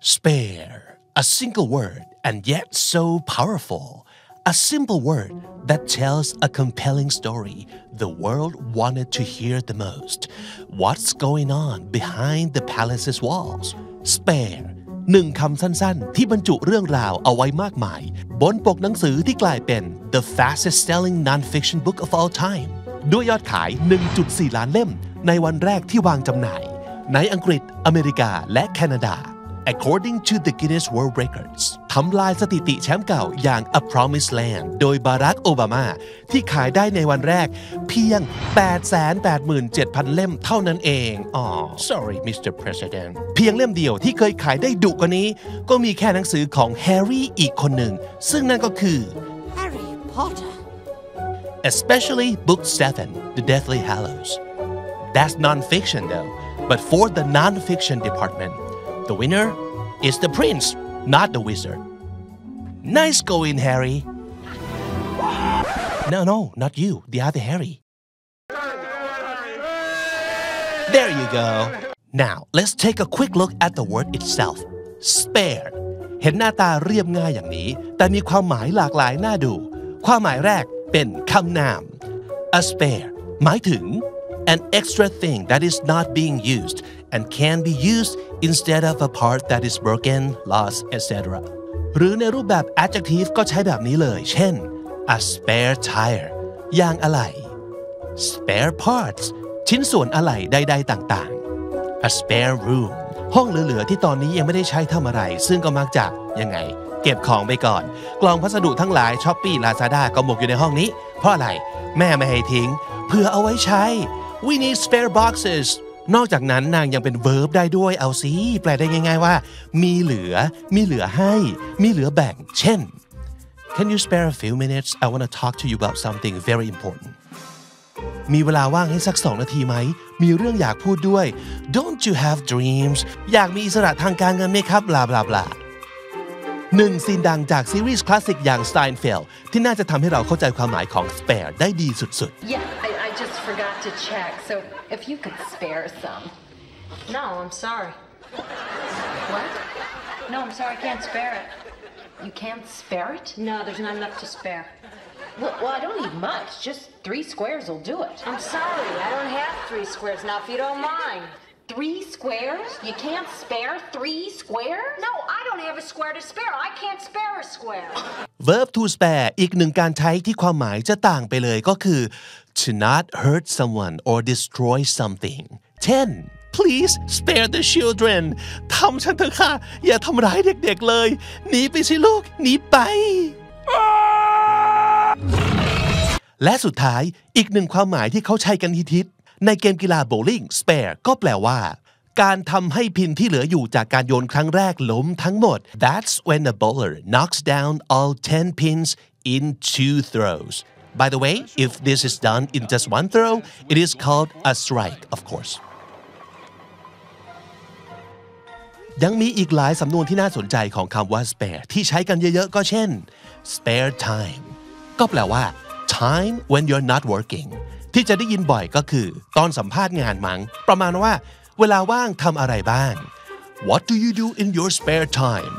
Spare, a single word and yet so powerful. A simple word that tells a compelling story the world wanted to hear the most. What's going on behind the palace's walls? Spare หนึ่งคำสั้นๆที่บรรจุเรื่องราวเอาไว้มากมายบนปกหนังสือที่กลายเป็น the fastest selling non-fiction book of all time ด้วยยอดขาย 1.4 ล้านเล่มในวันแรกที่วางจำหน่ายในอังกฤษอเมริกาและแคนาดาAccording to the Guinness World Records ทำลายสถิติแชมป์เก่าอย่าง A Promised Land โดยบารักโอบามาที่ขายได้ในวันแรกเพียง 887,000 เล่มเท่านั้นเอง Sorry Mr. President เพียงเล่มเดียวที่เคยขายได้ดุกว่านี้ก็มีแค่หนังสือของแฮร์รี่อีกคนหนึ่งซึ่งนั่นก็คือ Harry Potter Especially Book 7 The Deathly Hallows That's non-fiction though but for the non-fiction department The winner is the prince, not the wizard. Nice going, Harry. No, not you. The other Harry. There you go. Now, let's take a quick look at the word itself. Spare. เห็นหน้าตาเรียบง่ายอย่างนี้แต่มีความหมายหลากหลายน่าดูความหมายแรกเป็นคำนาม A spare หมายถึง an extra thing that is not being used and can be used instead of a part that is broken, lost, etc. หรือในรูปแบบ adjective ก็ใช้แบบนี้เลยเช่น a spare tire ยางอะไหล่ spare parts ชิ้นส่วนอะไหล่ใดๆต่างๆ a spare room ห้องเหลือๆที่ตอนนี้ยังไม่ได้ใช้ทำอะไรซึ่งก็มักจะยังไงเก็บของไปก่อนกล่องพัสดุทั้งหลาย Shopee Lazada ก็หมกอยู่ในห้องนี้เพราะอะไรแม่ไม่ให้ทิ้งเพื่อเอาไว้ใช้ We need spare boxesนอกจากนั้นนางยังเป็น verb ได้ด้วยเอาสิแปลได้ง่ายๆว่ามีเหลือให้มีเหลือแบ่งเช่น Can you spare a few minutes? I want to talk to you about something very important มีเวลาว่างให้สัก2 นาทีไหมมีเรื่องอยากพูดด้วย Don't you have dreams อยากมีอิสระทางการเงินไหมครับบลาบลาบลาหนึ่งซีนดังจากซีรีส์คลาสสิกอย่าง Seinfeld ที่น่าจะทำให้เราเข้าใจความหมายของ spare ได้ดีสุดๆ Yeah, I just forgot to check so if you could spare some No, I'm sorry What? No, I'm sorry, I can't spare it You can't spare it? No, there's not enough to spare Well, I don't need much just 3 squares will do it I'm sorry, I don't have 3 squares now if you don't mind 3 squares? You can't spare 3 squares? No, I don't have a square to spare I can't spare a square Verb to spare อีกหนึ่งการใช้ที่ความหมายจะต่างไปเลยก็คือ to not hurt someone or destroy something เช่น Please spare the children ทำฉันเถอะค่ะอย่าทำร้ายเด็กๆเลยหนีไปสิลูกหนีไป และสุดท้ายอีกหนึ่งความหมายที่เขาใช้กันฮิตๆในเกมกีฬาโบว์ลิ่ง spare ก็แปลว่าการทำให้พินที่เหลืออยู่จากการโยนครั้งแรกล้มทั้งหมด That's when a bowler knocks down all 10 pins in 2 throws By the way if this is done in just one throw it is called a strike of course ยังมีอีกหลายสำนวนที่น่าสนใจของคำว่า spare ที่ใช้กันเยอะๆก็เช่น spare time ก็แปลว่า time when you're not working ที่จะได้ยินบ่อยก็คือตอนสัมภาษณ์งานมั้งประมาณว่าเวลาว่างทำอะไรบ้าง What do you do in your spare time?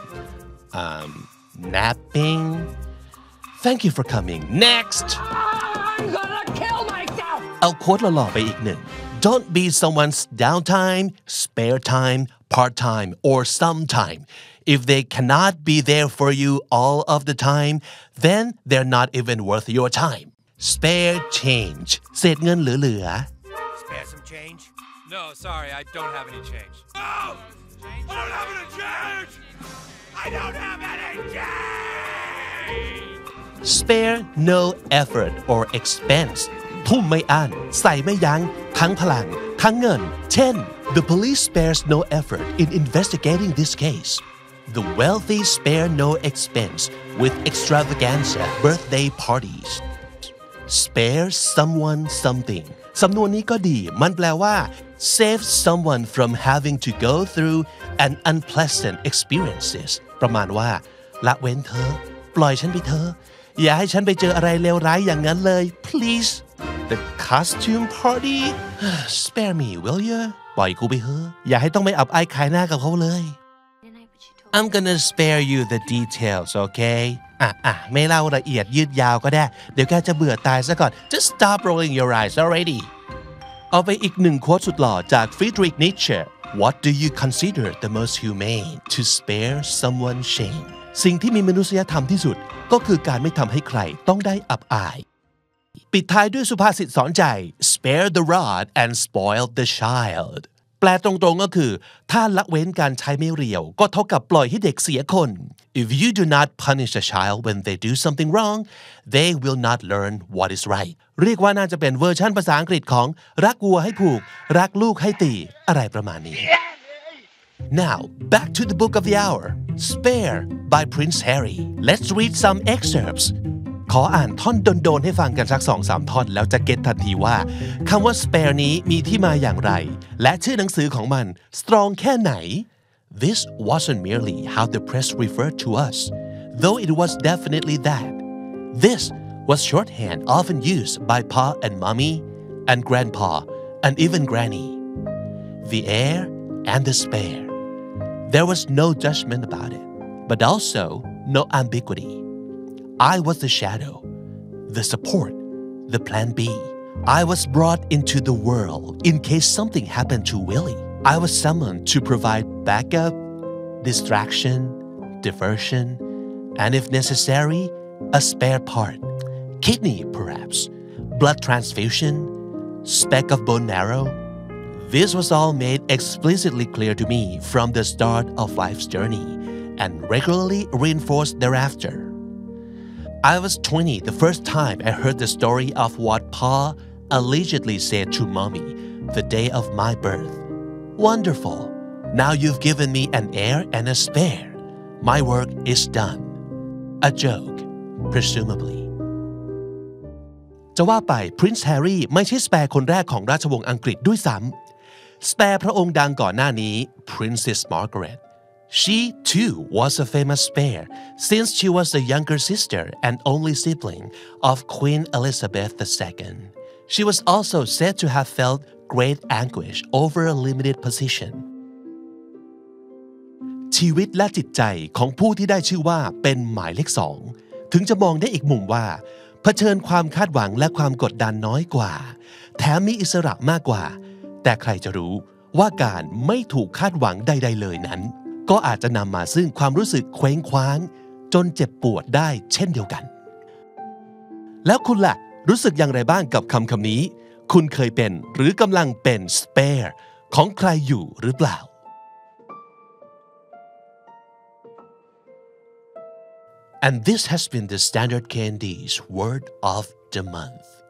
Napping. Thank you for coming. Next. I'm gonna kill myself เอาโค้ดหล่อๆไปอีกหนึ่ง Don't be someone's downtime, spare time, part-time, or sometime. If they cannot be there for you all of the time, then they're not even worth your time. Spare change เศษเงินเหลือ Spare some change? No, sorry, I don't have any change. No! I don't have any change! I don't have any change! Spare no effort or expense ทุ่มไม่อั้นใส่ไม่ยั้งทั้งพลังทั้งเงินเช่น The police spares no effort in investigating this case. The wealthy spare no expense with extravaganza birthday parties. Spare someone something สำนวนนี้ก็ดีมันแปลว่า save someone from having to go through an unpleasant experiences ประมาณว่าละเว้นเธอปล่อยฉันไปเถอะอย่าให้ฉันไปเจออะไรเลวร้ายอย่างนั้นเลย please the costume party spare me will you ปล่อยกูไปเถอะอย่าให้ต้องไปอับอายขายหน้ากับเขาเลย And I put you I'm gonna spare you the details okay ไม่เล่าละเอียดยืดยาวก็ได้เดี๋ยวแกจะเบื่อตายซะก่อน Just stop rolling your eyes already เอาไปอีกหนึ่งโค้ดสุดหล่อจาก Friedrich Nietzsche What do you consider the most humane to spare someone shame สิ่งที่มีมนุษยธรรมที่สุดก็คือการไม่ทำให้ใครต้องได้อับอายปิดท้ายด้วยสุภาษิตสอนใจ spare the rod and spoil the child แปลตรงๆก็คือถ้าละเว้นการใช้ไม่เรียวก็เท่ากับปล่อยให้เด็กเสียคน If you do not punish a child when they do something wrong they will not learn what is right เรียกว่าน่าจะเป็นเวอร์ชันภาษาอังกฤษของรักวัวให้ผูกรักลูกให้ตีอะไรประมาณนี้ Now back to the book of the hour Spare by Prince Harry Let's read some excerptsขออ่านท่อนโดนๆให้ฟังกันสัก 2-3 ท่อนแล้วจะเก็ตทันทีว่าคำว่า spare นี้มีที่มาอย่างไรและชื่อหนังสือของมัน strong แค่ไหน This wasn't merely how the press referred to us though it was definitely that This was shorthand often used by Pa and Mommy and Grandpa and even Granny The heir and the spare There was no judgment about it but also no ambiguity I was the shadow, the support, the plan B. I was brought into the world in case something happened to Willie. I was summoned to provide backup, distraction, diversion, and if necessary, a spare part. Kidney, perhaps, blood transfusion, speck of bone marrow. This was all made explicitly clear to me from the start of life's journey and regularly reinforced thereafter.I was 20 the first time I heard the story of what Pa allegedly said to Mommy the day of my birth. Wonderful. Now you've given me an heir and a spare. My work is done. A joke, presumably. จะว่าไป Prince Harry ไม่ใช่สเปร์คนแรกของราชวงศ์อังกฤษด้วยซ้ำสเปร์พระองค์ดังก่อนหน้านี้ Princess Margaret.She, too, was a famous spare since she was the younger sister and only sibling of Queen Elizabeth II. She was also said to have felt great anguish over a limited position. ชีวิตและจิตใจของผู้ที่ได้ชื่อว่าเป็นหมายเลข2ถึงจะมองได้อีกมุมว่าเผชิญความคาดหวังและความกดดันน้อยกว่าแถมมีอิสระมากกว่าแต่ใครจะรู้ว่าการไม่ถูกคาดหวังใดๆเลยนั้นก็อาจจะนำมาซึ่งความรู้สึกเคว้งคว้างจนเจ็บปวดได้เช่นเดียวกันแล้วคุณล่ะรู้สึกอย่างไรบ้างกับคำนี้คุณเคยเป็นหรือกำลังเป็น spare ของใครอยู่หรือเปล่า And this has been the Standard Candy's Word of the Month